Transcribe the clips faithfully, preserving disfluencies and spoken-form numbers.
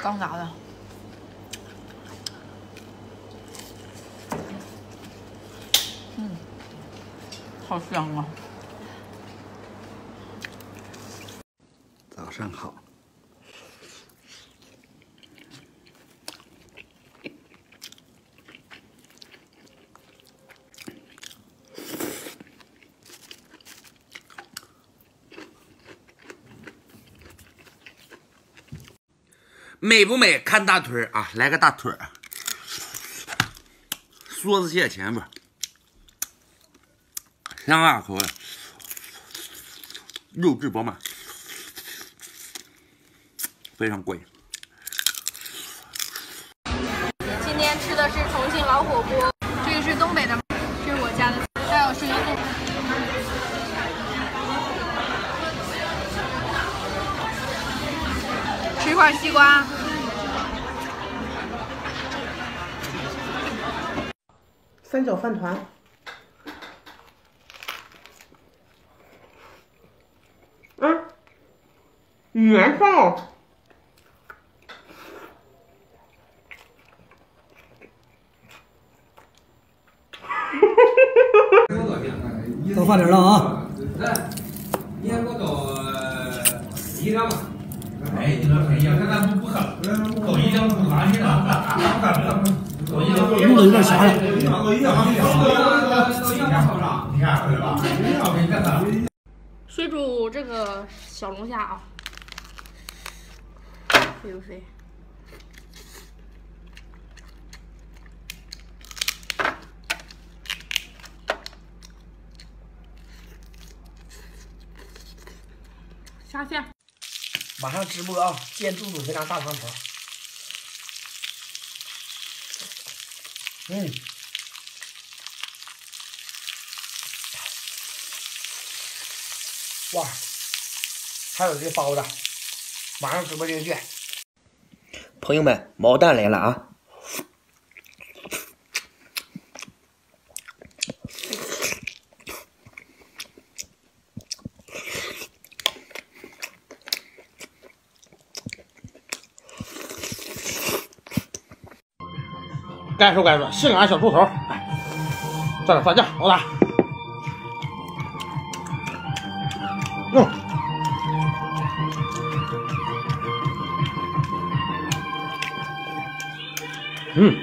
刚炸的。嗯，好香啊！ 早上好。 美不美？看大腿啊！来个大腿儿，梭子蟹前边，香辣口味，肉质饱满，非常贵。 今天吃的是重庆老火锅，这个是东北的，这是我家的，还有是牛肚。吃块西瓜。 三角饭团，嗯，年兽， 多放点了啊！ 来，你还给我倒一两吧。哎，你说谁呀？看咱不不喝，倒一两不干净了。 弄得有点咸了。 水煮这个小龙虾啊，飞不飞？下线。 马上直播啊！见肚肚这张大长条。 嗯，哇，还有这个包子，马上直播间见。朋友们，毛蛋来了啊！该说该说，性感小猪头，哎，蘸点蒜酱，老大，用，嗯，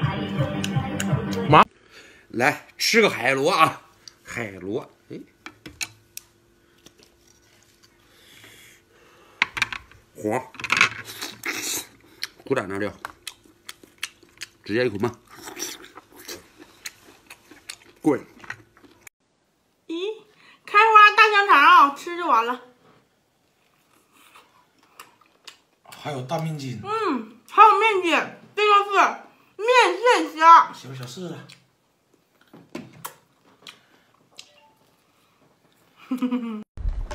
妈， 来吃个海螺啊，海螺，哎，黄，胡点那料。 直接一口闷，贵。 咦，开花大香肠啊，吃就完了。 还有大面筋， 嗯，还有面筋，这个是面线虾。 行，小试试。哼哼哼。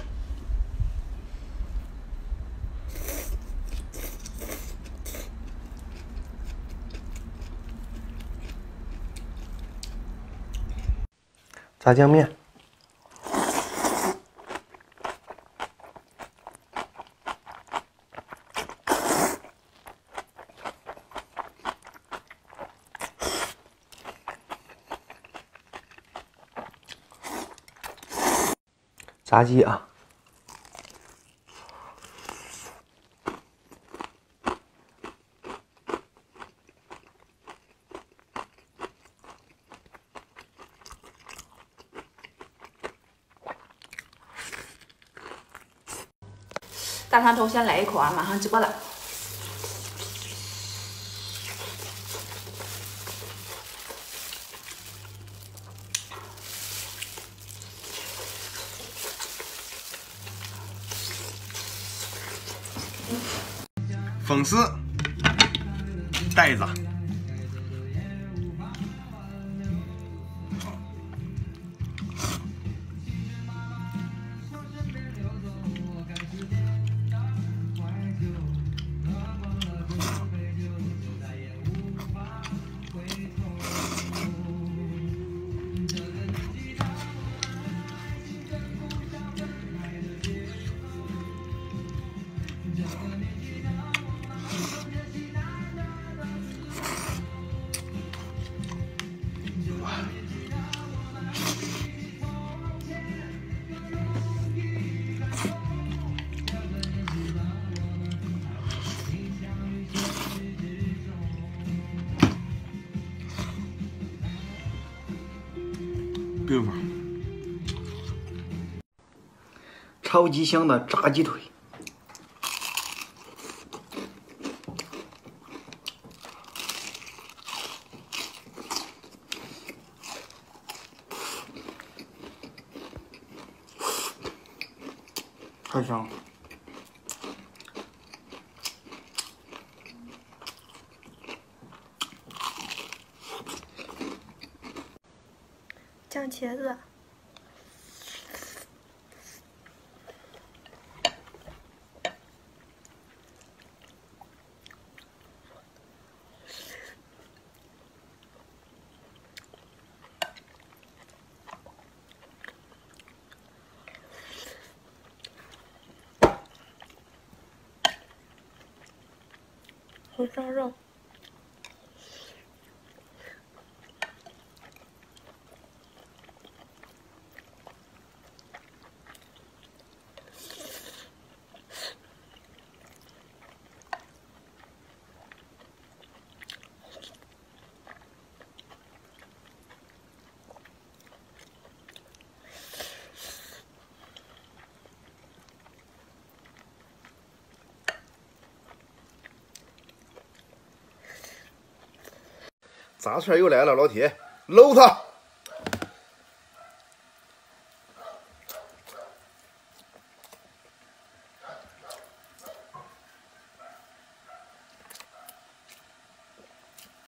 炸酱面，炸鸡啊！ 大船头先来一口啊，马上直播了。 粉丝袋子。 超级香的炸鸡腿。太香了！ 酱茄子，红烧肉。 炸串又来了，老铁，搂他！